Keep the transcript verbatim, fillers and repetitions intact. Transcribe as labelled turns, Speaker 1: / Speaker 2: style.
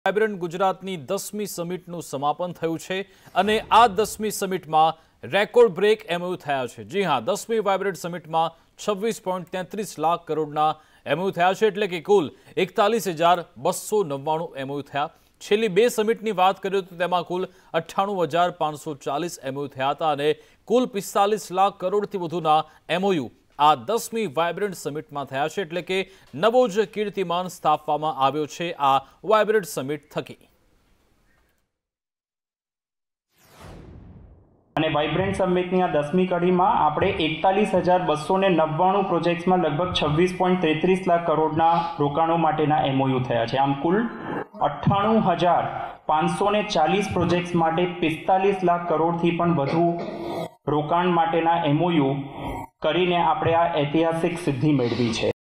Speaker 1: Vibrant ગુજરાતની દસમી સમિટનું સમાપન થયું છે અને આ દસમી સમિટમાં રેકોર્ડ બ્રેક એમઓયુ થયા છે। જી હા, દસમી વાઇબ્રન્ટ સમિટમાં છવ્વીસ પોઈન્ટ તેત્રીસ લાખ કરોડના એમઓયુ થયા છે, એટલે કે કુલ એકતાલીસ હજાર બસો નવ્વાણું એમઓયુ થયા। છેલ્લી બે સમિટની વાત કરીએ તો તેમાં કુલ અઠ્ઠાણું હજાર પાંચસો ચાલીસ એમઓયુ થયા હતા અને કુલ પિસ્તાલીસ લાખ કરોડથી વધુના એમઓયુ આ દસમી વાઇબ્રન્ટ સમિટમાં થયા છે, એટલે કે નવો જ કીર્તિમાન સ્થાપવામાં આવ્યો છે આ વાઇબ્રન્ટ સમિટ થકી।
Speaker 2: અને વાઇબ્રન્ટ સમિટની આ દસમી કડીમાં આપણે એકતાલીસ હજાર બસો ને નવ્વાણું પ્રોજેક્ટ્સમાં લગભગ છવ્વીસ પોઈન્ટ તેત્રીસ લાખ કરોડના રોકાણો માટેના એમઓયુ થયા છે। આમ કુલ અઠ્ઠાણું હજાર પાંચસો ને ચાલીસ પ્રોજેક્ટ્સ માટે પિસ્તાલીસ લાખ કરોડથી પણ વધુ રોકાણ માટેના એમઓયુ કરીને આપણે આ ઐતિહાસિક સિદ્ધિ મેળવી છે।